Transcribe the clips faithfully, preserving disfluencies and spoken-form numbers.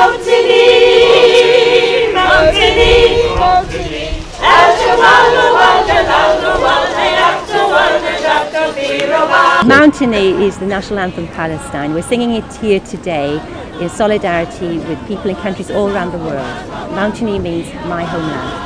Mawtini, Mawtini, Mawtini. Mawtini is the national anthem of Palestine. We're singing it here today in solidarity with people in countries all around the world. Mawtini means my homeland.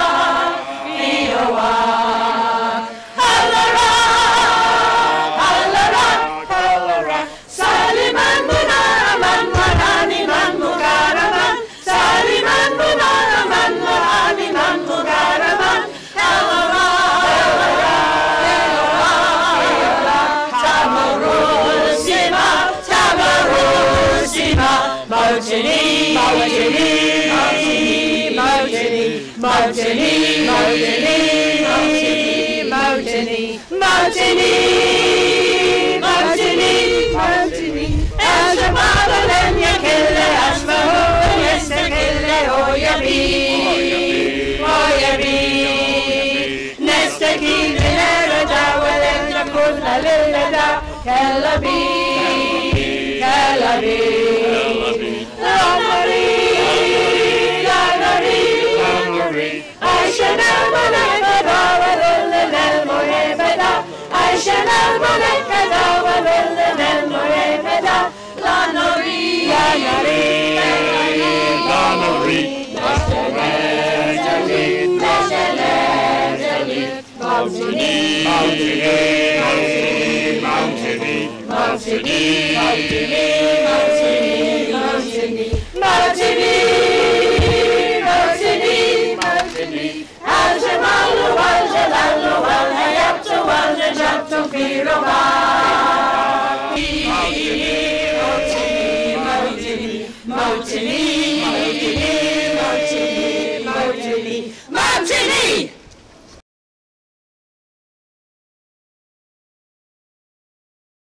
Mawtini, Mawtini, Mawtini, Mawtini, Mawtini, Mawtini, Mawtini, Mawtini, Mawtini. As a mother, then you kill it, as for who, yes, to kill it, oh, you be, oh, you be. Next to keep it, and I will end up with a little da, Calabi, Calabi. Mawtini, Mawtini, Mawtini, Mawtini, Mawtini, Mawtini, Mawtini, Mawtini, Mawtini. Al-Jamalu, Al-Jalalu, Al-Hayatu, Al-Najatu, Firoma. Mawtini, Mawtini, Mawtini, Mawtini, Mawtini, Mawtini, Mawtini.